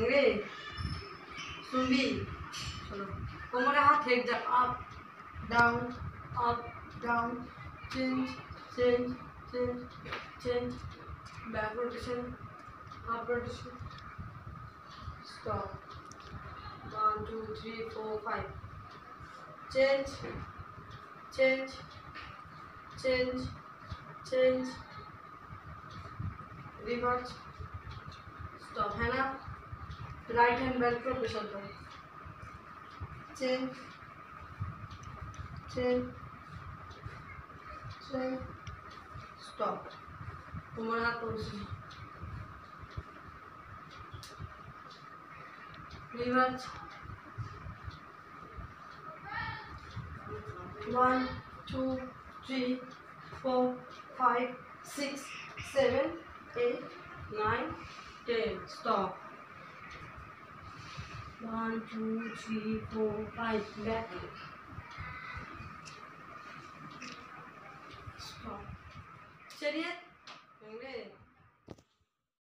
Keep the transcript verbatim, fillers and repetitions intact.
रे सुनबी चलो कोमरे हाथ हेड जा up down up down change change change change back rotation up rotation stop one two three four five change change change change reverse stop है ना right hand belt पर pressure करो change change change stop तुम्हारा हाथ position reverse one two three four five six seven eight nine ten stop one two three four five back stop चलिए